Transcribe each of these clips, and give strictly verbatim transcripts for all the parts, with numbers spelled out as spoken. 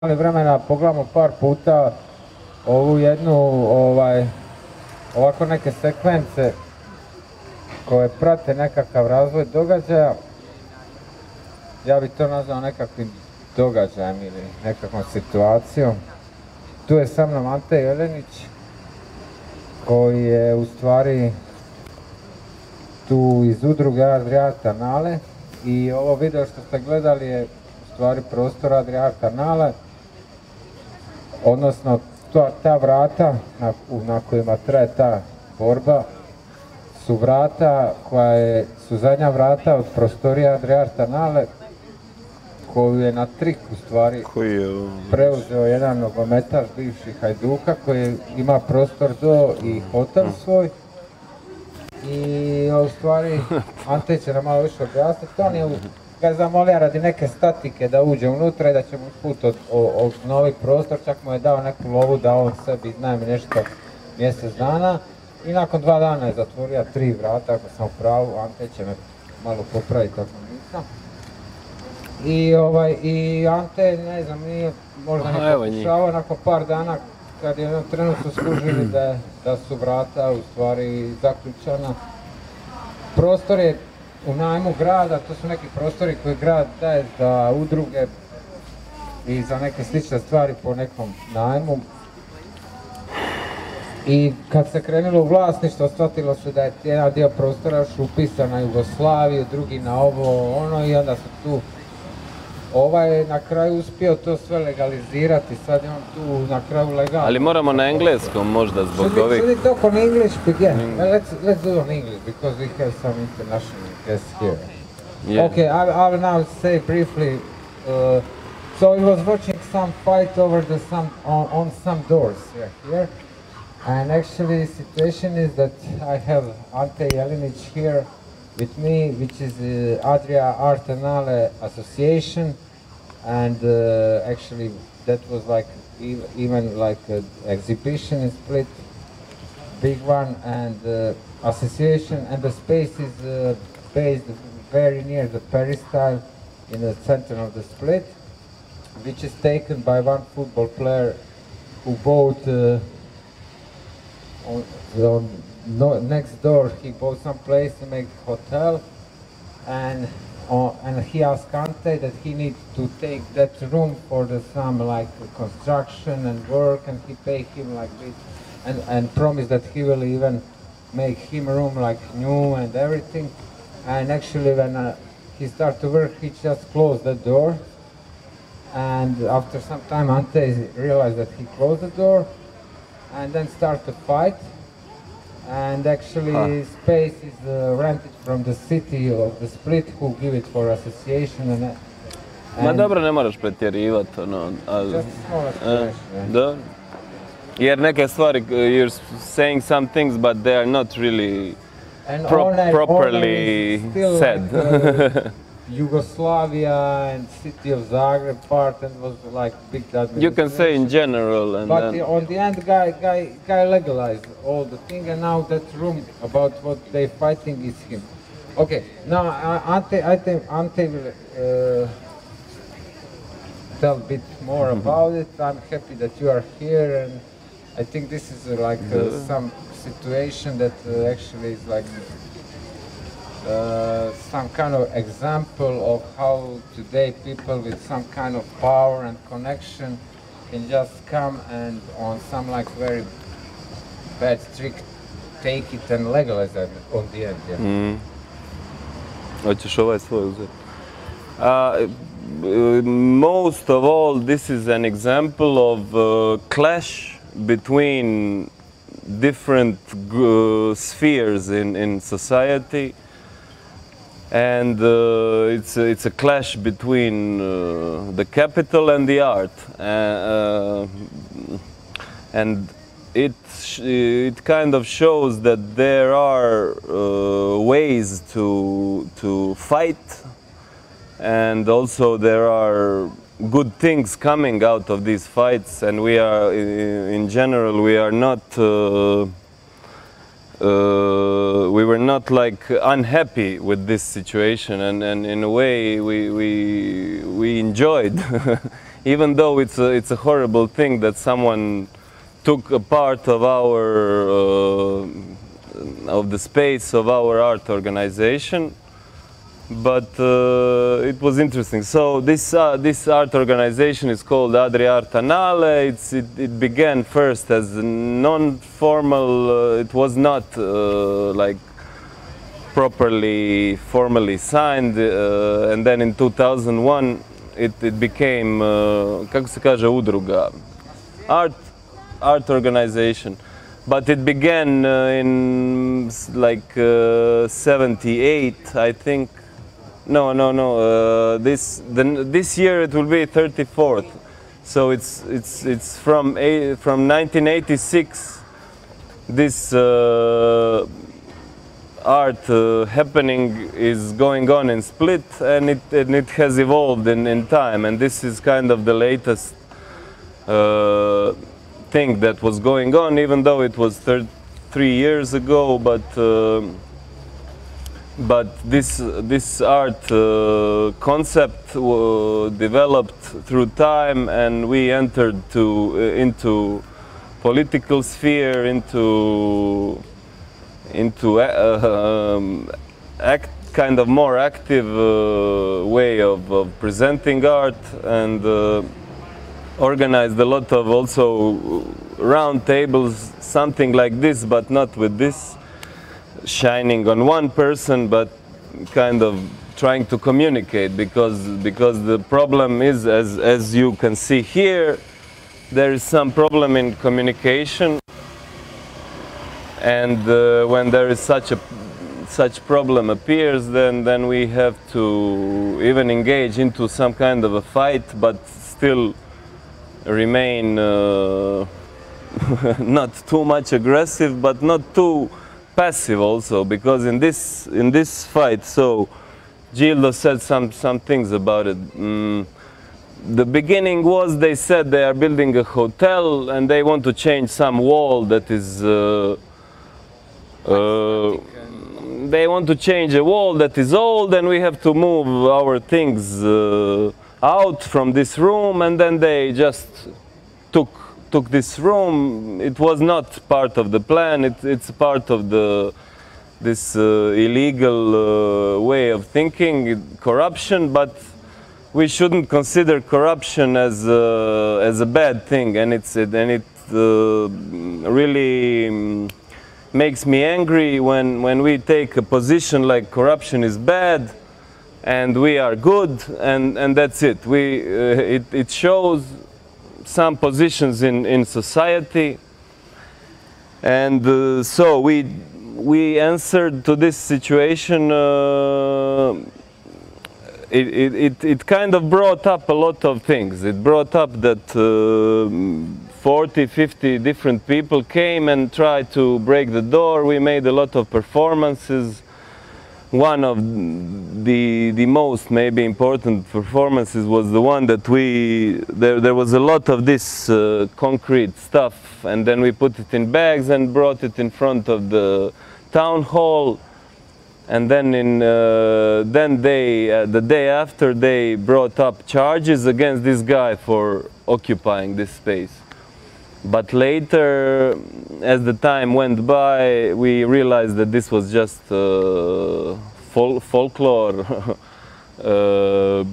vremena pogledamo par puta ovu jednu, ovaj, ovako neke sekvence koje prate nekakav razvoj događaja. Ja bih to nazvao nekakvim događajem ili nekakvom situacijom. Tu je sa mnom Ante Jelenić, koji je u stvari tu iz udruge Adria Artanale, i ovo video što ste gledali je u stvari prostor Adria Artanale, odnosno ta, ta vrata na, na kojima traje ta borba su vrata koja je, su zadnja vrata od prostorija Adria Artanale, koju je na trik u stvari preuzeo jedan nogometaš bivših Hajduka koji ima prostor do i hotel svoj. I u stvari Ante će nam malo više objasniti. On je ga zamolio radi neke statike da uđe unutra i da će mu put obnoviti prostor, čak mu je dao neku lovu da on sebi iznajmi nešto mjesec dana. I nakon dva dana je zatvorio tri vrata, ako sam u pravu. Ante će me malo popraviti ako nisam. I, ovaj, i Ante, ne znam, nije možda ne pokušavao, nakon par dana kad je jednom trenutku skužili da, da su vrata u stvari zaključana. Prostor je u najmu grada, to su neki prostori koje grad daje za udruge i za neke slične stvari po nekom najmu. I kad se krenulo u vlasništvo, shvatilo se da je jedan dio prostora još upisan na Jugoslaviju, drugi na ovo, ono, i onda su tu ovaj je na kraju uspio to sve legalizirati, sad je on tu na kraju legalno. Ali moramo na engleskom možda zbog ovih... Should we talk on English? Yeah, let's, let's do on English because we have some international guests here. Yeah. Okay, I, I will now say briefly, uh, so he was watching some fight over the some, on, on some doors here, here. And actually the situation is that I have Ante Jelenić here with me, which is the Adria Artanale Association, and uh, actually that was like even like an exhibition in Split, big one, and uh, association, and the space is uh, based very near the peristyle in the center of the Split, which is taken by one football player who bought uh, on, on No, next door he bought some place to make hotel, and uh, and he asked Ante that he needs to take that room for the some like construction and work, and he paid him like this, and and promised that he will even make him a room like new and everything. And actually when uh, he started to work, he just closed the door, and after some time Ante realized that he closed the door, and then started to fight. And actually ah. space is uh, rented from the city of the Split, who give it for association and, and Ma dobro, ne moraš pretjerivati, ono, ali... Just small explanation, da. Jer neke stvari, you're saying some things, but they are not really pro Orne, properly Orne said. Like, uh, Yugoslavia and city of Zagreb part, and was like big administration. You can say in general, and but then... the, on the end, guy, guy, guy legalized all the thing, and now that room about what they fighting is him. Okay, now uh, Ante, I think Ante will uh, tell a bit more mm-hmm. about it. I'm happy that you are here, and I think this is uh, like uh, some situation that uh, actually is like. Uh, some kind of example of how today people with some kind of power and connection can just come and on some like very bad trick take it and legalize it on the end. Yeah. Mm. Hoćeš ovaj svoj uzeti? Uh, most of all, this is an example of uh, clash between different uh, spheres in, in society. And uh, it's, a, it's a clash between uh, the capital and the art. Uh, uh, and it, it kind of shows that there are uh, ways to, to fight, and also there are good things coming out of these fights, and we are, in general, we are not uh, Uh, we were not like unhappy with this situation, and, and in a way we, we, we enjoyed even though it's a, it's a horrible thing that someone took a part of our uh, of the space of our art organization, but uh, it was interesting. So this uh, this art organization is called Adria Art Annale. It's, it, it began first as a non-formal. Uh, it was not uh, like properly formally signed, uh, and then in two thousand one it, it became uh, kako se kaže udruga, art art organization. But it began uh, in like uh, seventy-eight, I think. No, no, no. Uh, this the, this year it will be thirty-fourth. So it's it's it's from a, from nineteen eighty-six. This uh, art uh, happening is going on in Split, and it and it has evolved in in time. And this is kind of the latest Uh, thing that was going on, even though it was three years ago. But uh, but this this art uh, concept uh, developed through time, and we entered to uh, into political sphere, into into uh, um, act kind of more active uh, way of, of presenting art, and uh, organized a lot of also round tables, something like this, but not with this shining on one person, but kind of trying to communicate, because because the problem is, as as you can see here, there is some problem in communication, and uh, when there is such a such problem appears, then then we have to even engage into some kind of a fight, but still remain uh, not too much aggressive, but not too passive also, because in this in this fight, so Gildo said some some things about it. Mm, the beginning was, they said they are building a hotel and they want to change some wall that is uh, uh, they want to change a wall that is old, and we have to move our things uh, out from this room, and then they just took took this room. It was not part of the plan. It, it's part of the this uh, illegal uh, way of thinking, corruption. But we shouldn't consider corruption as a, as a bad thing, and it's and it uh, really makes me angry when when we take a position like corruption is bad and we are good, and and that's it. We uh, it it shows some positions in in society, and uh, so we we answered to this situation. Uh, it, it it it kind of brought up a lot of things. It brought up that uh, forty, fifty different people came and tried to break the door. We made a lot of performances. One of the the most maybe important performances was the one that we there there was a lot of this uh, concrete stuff, and then we put it in bags and brought it in front of the town hall, and then in uh, then they uh, the day after they brought up charges against this guy for occupying this space. But later, as the time went by, we realized that this was just uh, fol folklore, uh,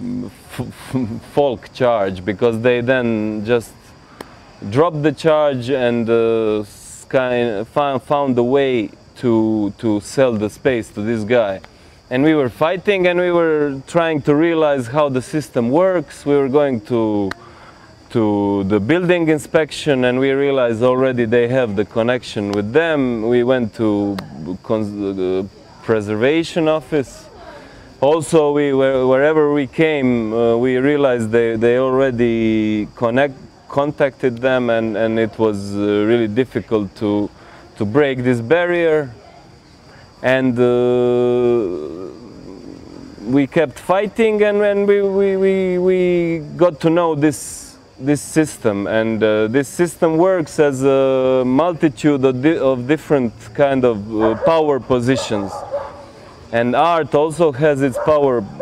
folk charge, because they then just dropped the charge and uh, kind found, found a way to, to sell the space to this guy. And we were fighting, and we were trying to realize how the system works. We were going to to the building inspection, and we realized already they have the connection with them. We went to the preservation office. Also, we wherever we came, uh, we realized they, they already connect, contacted them, and, and it was uh, really difficult to, to break this barrier. And uh, we kept fighting, and when we, we, we, we got to know this this system, and uh, this system works as a multitude of, di of different kind of uh, power positions, and art also has its power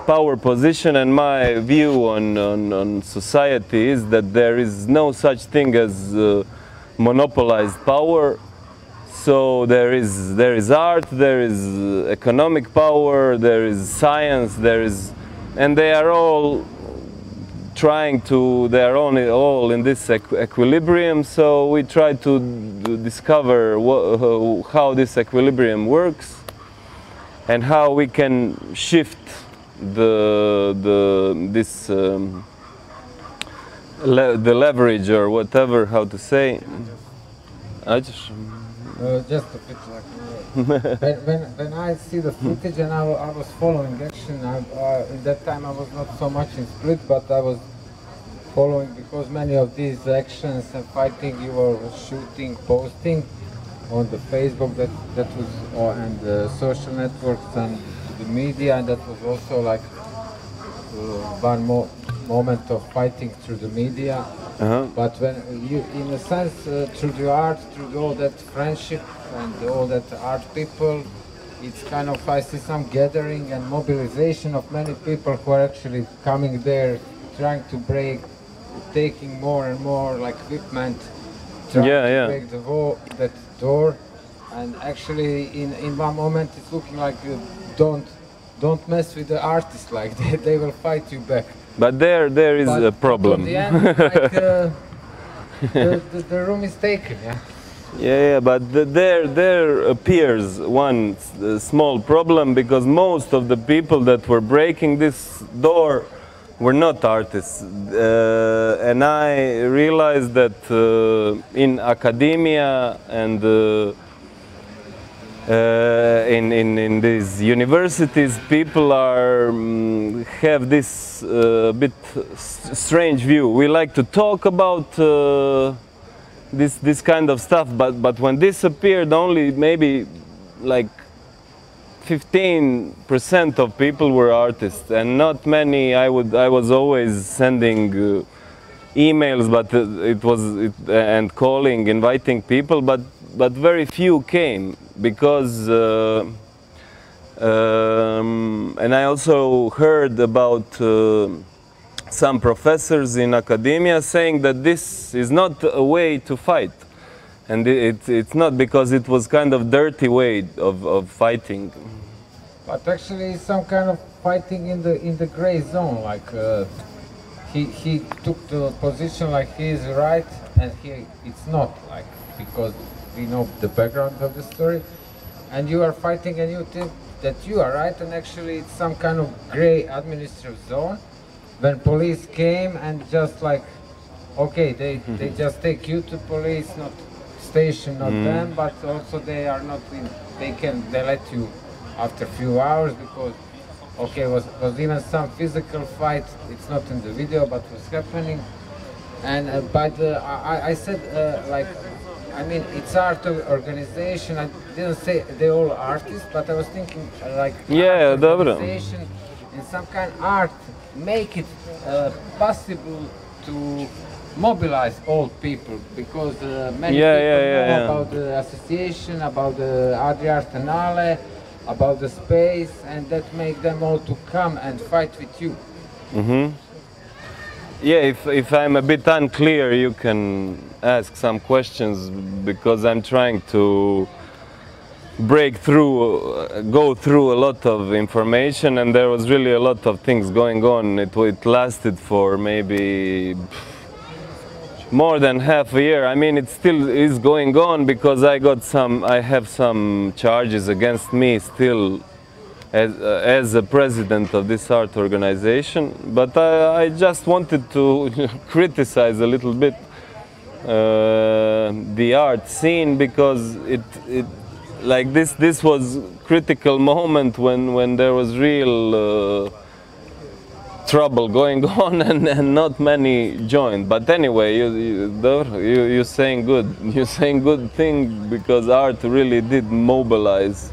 power position and my view on, on, on society is that there is no such thing as uh, monopolized power. So there is, there is art, there is economic power, there is science, there is, and they are all trying to, they are all, all in this equ equilibrium, so we try to discover uh, how this equilibrium works and how we can shift the, the, this, um, le the leverage or whatever, how to say. I just, Uh, just a bit like uh, when, when, when I see the footage and I, I was following action, I, uh, in that time I was not so much in Split, but I was following because many of these actions and fighting you were shooting, posting on the Facebook, that, that was, uh, and the social networks and the media, and that was also like uh, one more moment of fighting through the media. Uh-huh. But when you, in a sense, uh, through the art, through all that friendship and all that art people, it's kind of, I see some gathering and mobilization of many people who are actually coming there, trying to break, taking more and more like equipment, trying yeah, to yeah. break the wall, that door, and actually in, in one moment it's looking like you don't, don't mess with the artists, like they, they will fight you back. But there, there is but, a problem. But at the end, like, uh, the, the, the room is taken, yeah. Yeah, yeah, but the, there, there appears one uh, small problem, because most of the people that were breaking this door were not artists, uh, and I realized that uh, in academia and uh, Uh, in, in, in these universities, people are um, have this uh, bit strange view. We like to talk about uh, this this kind of stuff, but but when this appeared, only maybe like fifteen percent of people were artists, and not many. I would I was always sending uh, emails, but uh, it was it, and calling, inviting people, but but very few came. Because, uh, um, and I also heard about uh, some professors in academia saying that this is not a way to fight. And it, it's not, because it was kind of dirty way of, of fighting. But actually some kind of fighting in the, in the gray zone, like uh, he, he took the position like he is right and he, it's not, like, because we know the background of the story, and you are fighting and you think that you are right, and actually it's some kind of gray administrative zone. When police came and just like, okay, they, mm-hmm. they just take you to police, not station, not mm. them, but also they are not in, they can, they let you after a few hours, because, okay, was, was even some physical fight, it's not in the video, but was happening. And uh, but uh, I, I said uh, like, I mean, it's art organization. I didn't say they're all artists, but I was thinking uh, like yeah, art organization and some kind of art, make it uh, possible to mobilize all people, because uh, many yeah, people yeah, yeah, know yeah. about the association, about the Adria Artenale, about the space, and that make them all to come and fight with you. Mm-hmm. Yeah, if, if I'm a bit unclear, you can ask some questions, because I'm trying to break through, uh, go through a lot of information, and there was really a lot of things going on. It, it lasted for maybe more than half a year. I mean, it still is going on, because I got some, I have some charges against me still as, uh, as a president of this art organization, but I, I just wanted to criticize a little bit uh, the art scene, because it, it like this this was critical moment when when there was real uh, trouble going on, and, and not many joined. But anyway, you you you you're saying good you're saying good thing, because art really did mobilize.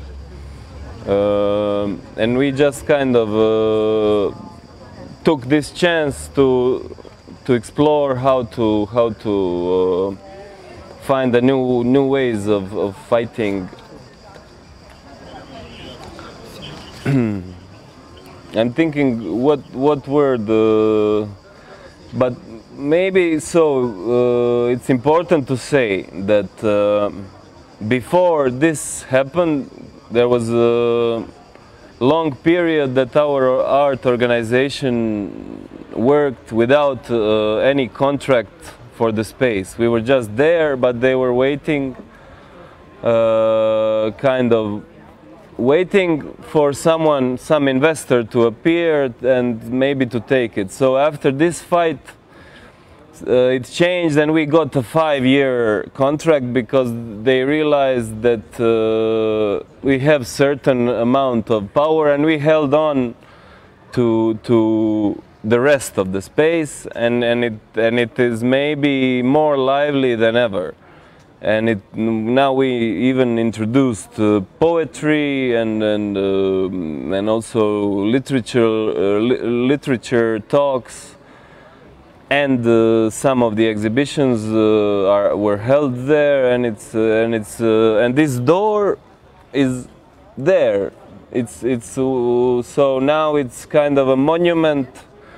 Uh, and we just kind of uh, took this chance to to explore how to how to uh, find the new new ways of, of fighting. I'm thinking what what were the, but maybe so uh, it's important to say that uh, before this happened, there was a long period that our art organization worked without uh, any contract for the space. We were just there, but they were waiting, uh, kind of waiting for someone, some investor to appear and maybe to take it. So after this fight, uh, it changed and we got a five-year contract because they realized that uh, we have certain amount of power and we held on to to the rest of the space, and and it and it is maybe more lively than ever. And it, now we even introduced uh, poetry and and uh, and also literature uh, li literature talks, and uh, some of the exhibitions uh, are were held there. And it's uh, and it's uh, and this door is there. It's it's uh, so now it's kind of a monument.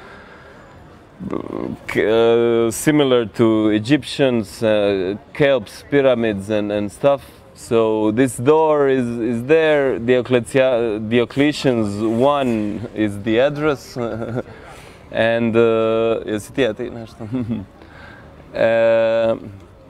Uh, similar to Egyptians, uh, Kelps, pyramids and, and stuff. So this door is, is there. Diocletia, Diocletian's one is the address. And uh, jesi ti ti nešto? uh,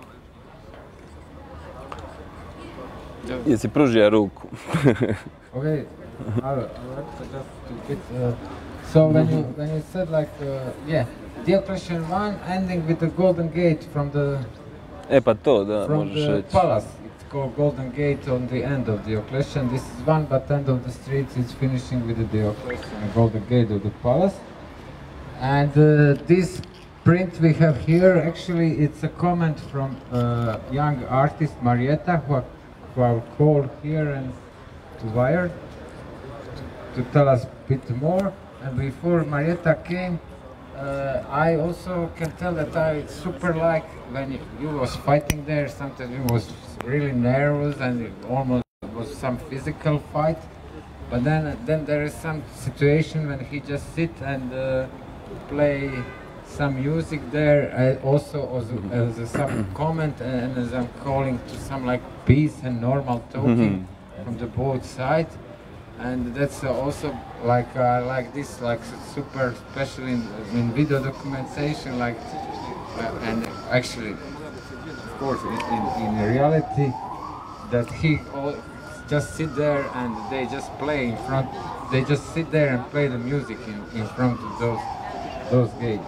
jesi pružio ruku? Okay, I'll, I'll just to bit. Uh, So when you when you said like uh, yeah, Diocletian one ending with the Golden Gate from the E pa to, da, from možeš the reći. palace, it's called Golden Gate on the end of Diocletian. This is one, but end of the streets is finishing with the Diocletian Golden Gate of the palace. And uh, this print we have here, actually, it's a comment from uh, young artist Marietta, who, I- who I'll call here and to Wired to tell us a bit more. And before Marietta came, uh, I also can tell that I super like when you, you was fighting there. Sometimes it was really nervous and it almost was some physical fight. But then, then there is some situation when he just sit and uh, play some music there. I also as, as some comment and as I'm calling to some like peace and normal talking from the both sides. And that's uh, also like I uh, like this like super special in, in video documentation, like uh, and actually of course in, in, in reality that he all just sit there and they just play in front, they just sit there and play the music in, in front of those those gates.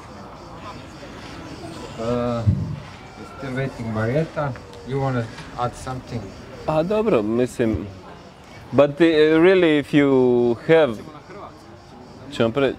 Uh, still waiting, Marietta, you want to add something? A dobro, mislim. But uh, really, if you have, ćemo pre...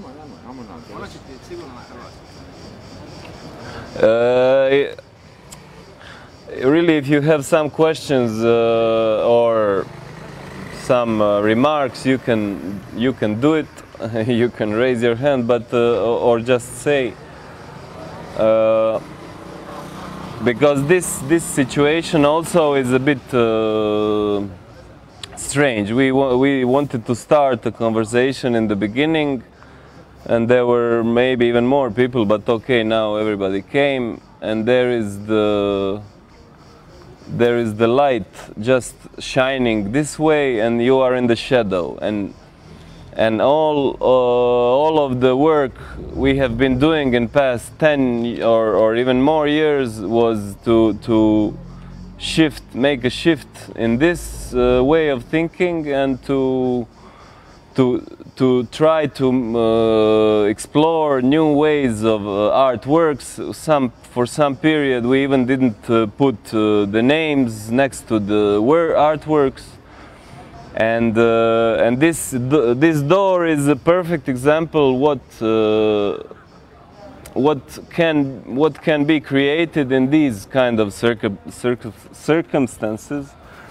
Uh, really, if you have some questions uh, or some uh, remarks, you can you can do it. You can raise your hand, but uh, or just say. Uh, because this this situation also is a bit. Uh, strange. We wa we wanted to start a conversation in the beginning, and there were maybe even more people. But okay, now everybody came, and there is the there is the light just shining this way, and you are in the shadow. And and all uh, all of the work we have been doing in past ten or or even more years was to to. shift, make a shift in this uh, way of thinking, and to to to try to uh, explore new ways of uh, artworks. Some for some period we even didn't uh, put uh, the names next to the word artworks, and uh, and this this door is a perfect example what. Uh, What can what can be created in these kind of circum, circum, circumstances,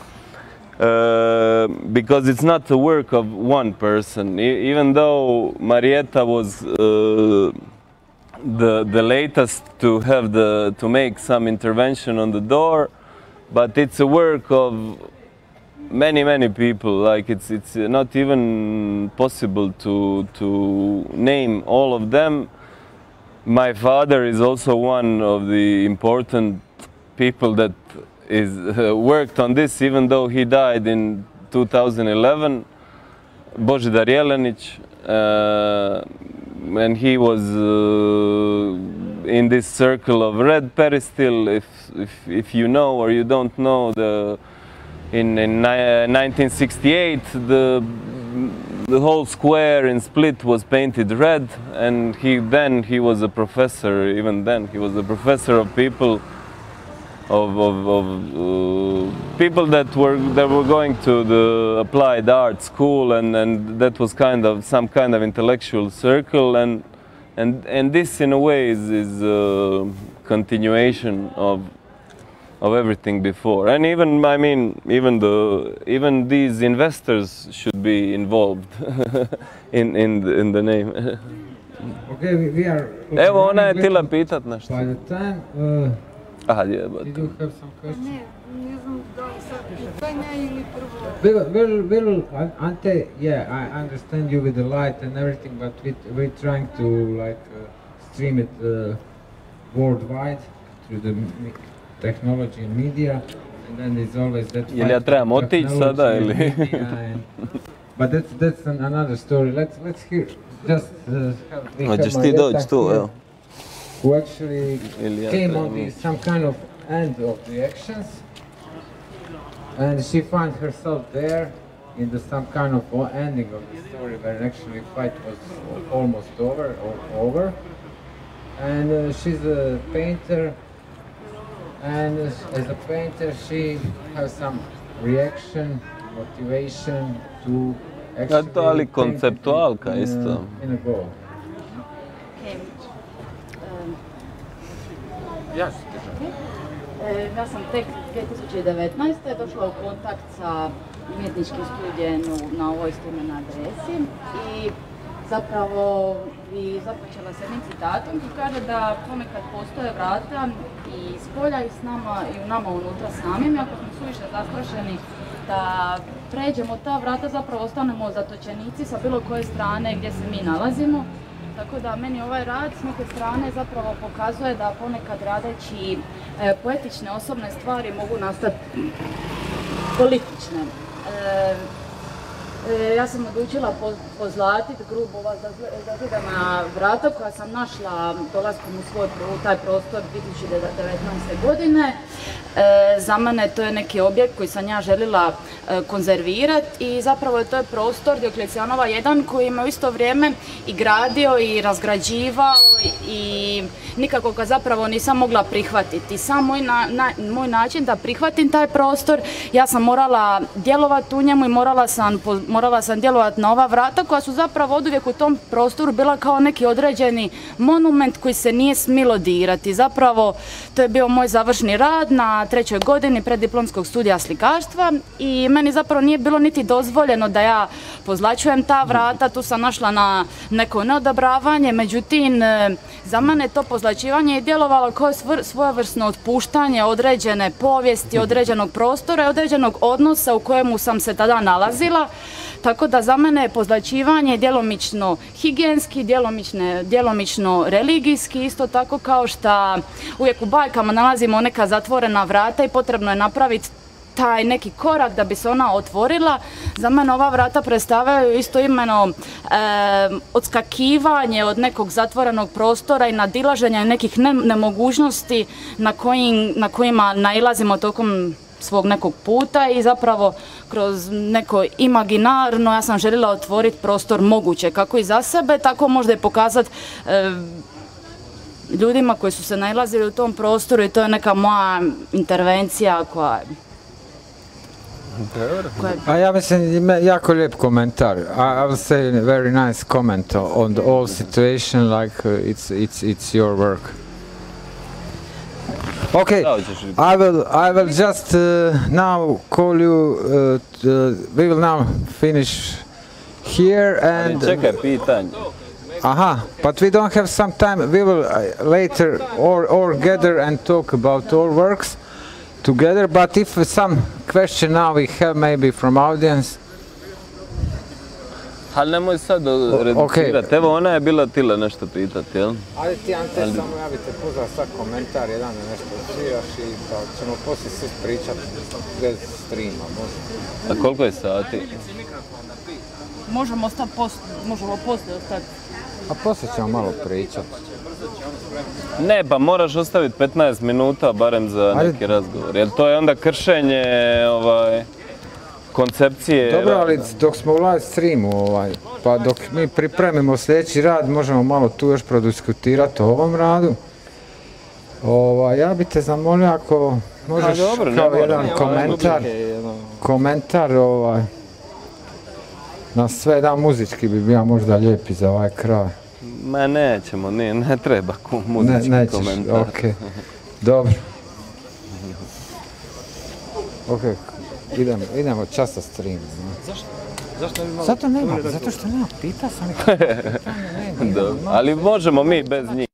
uh, because it's not the work of one person. E even though Marietta was uh, the the latest to have the to make some intervention on the door, but it's a work of many many people. Like it's it's not even possible to to name all of them. My father is also one of the important people that is uh, worked on this, even though he died in two thousand eleven. Božidar Jelenić, uh, and he was uh, in this circle of Red Peristil. If, if if you know or you don't know, the in, in nineteen sixty-eight the the whole square in Split was painted red, and he then he was a professor. Even then he was a professor of people. Of, of, of uh, people that were that were going to the applied art school, and, and that was kind of some kind of intellectual circle, and and and this in a way is is a continuation of of everything before. And even I mean even the even these investors should be involved in in the, in the name. Okay, we, we are. Evo, ona je htjela pitat nešto. By the time. Uh, Aha, jebate. Did you have some questions? Ne, ne znam da li sad pitanja ili prvo... Well, well, well, Ante, yeah, I understand you with the light and everything, but we, we're trying to like uh, stream it uh, worldwide through the me- technology and media, and then there's always that Jel ja trebam otići sada ili? and, but that's that's an, another story. Let's let's hear just uh, have, we have Hoćeš ti Marietta doći tu, here, evo. who actually Ili ja came trebam on the, ići. some kind of end of the actions, and she found herself there in the some kind of o- ending of the story where actually fight was al- almost over or over. And uh, she's a painter, and as as a painter she has some reaction, motivation to actually to, ali paint it konceptualka in, in, isto. a- in a goal. Okay. Um, Yes. E, ja sam tek dvije tisuće devetnaeste. došla u kontakt sa umjetničkim studijem u- na ovoj službenoj adresi i zapravo bi započela s jednim citatom koji kaže da ponekad postoje vrata i s polja i s nama i u nama unutra samim, ako smo suviše zastrašeni da pređemo ta vrata, zapravo ostanemo zatočenici sa bilo koje strane gdje se mi nalazimo. Tako da meni ovaj rad s neke strane zapravo pokazuje da ponekad radeći e, poetične osobne stvari mogu nastati politične. E, e, ja sam odlučila po, pozlatiti grubo ova zazidana vrata koja sam našla dolaskom u svoj u taj prostor dvije tisuće devetnaeste. godine. E, za mene to je neki objekt koji sam ja željela e, konzervirati i zapravo je to je prostor Dioklecijanova jedan koji me u isto vrijeme i gradio i razgrađivao i nikako ga zapravo nisam mogla prihvatiti. Sam moj, na, na, moj način da prihvatim taj prostor, ja sam morala djelovati u njemu i morala sam, po, morala sam djelovati na ova vrata koja su zapravo oduvijek u tom prostoru bila kao neki određeni monument koji se nije smilo dirati. Zapravo to je bio moj završni rad na trećoj godini preddiplomskog studija slikarstva i meni zapravo nije bilo niti dozvoljeno da ja pozlačujem ta vrata. Tu sam našla na neko neodabravanje, međutim za mene to pozlačivanje je djelovalo kao svojevrsno otpuštanje određene povijesti, određenog prostora i određenog odnosa u kojemu sam se tada nalazila. Tako da za mene je pozlačivanje djelomično higijenski, djelomično religijski, isto tako kao što uvijek u bajkama nalazimo neka zatvorena vrata i potrebno je napraviti taj neki korak da bi se ona otvorila. Za mene ova vrata predstavljaju isto imeno e, odskakivanje od nekog zatvorenog prostora i nadilaženja nekih ne, nemogućnosti na, kojim, na kojima nailazimo tokom svog nekog puta i zapravo kroz neko imaginarno ja sam željela otvoriti prostor moguće kako i za sebe, tako možda i pokazati e, ljudima koji su se nailazili u tom prostoru i to je neka moja intervencija koja je... A ja mislim ima jako lijep komentar. I, I will say a very nice comment on the whole situation, like uh, it's it's it's your work. Okay, I will I will just uh, now call you. Uh, to, we will now finish here and. Čekaj, pitanje. Aha, but we don't have some time. We will uh, later or or gather and talk about all works together. But if some question now we have maybe from audience. Ali nemoj sad reducirati, evo ona je bila tila nešto pitati, jel? Ajde ti Ante, samo ja bi te pozvao sad komentar jedan da nešto svijaš i pa ćemo poslije sve pričati bez streama, može. A koliko je sati? Možemo ostati post, možemo poslije ostati. A poslije ćemo malo pričati. Ne, pa moraš ostaviti petnaest minuta barem za neki razgovor, jer to je onda kršenje ovaj, koncepcije. Dobro, ali dok smo u live streamu, ovaj, pa dok mi pripremimo sljedeći rad, možemo malo tu još prodiskutirati o ovom radu. Ovaj, ja bi te zamolio ako možeš dobro, kao ne jedan moram, komentar, komentar ovaj, na sve, da muzički bi bio možda lijepi za ovaj kraj. Ma nećemo, ne, ne treba muzički ne, nećeš, komentar. okej, dobro. Okej, idemo, idemo čas sa stream. Zašto? Zašto ne bi malo... Zato nema, zato što nema, pita sam ih. Dobro, ali možemo mi bez njih.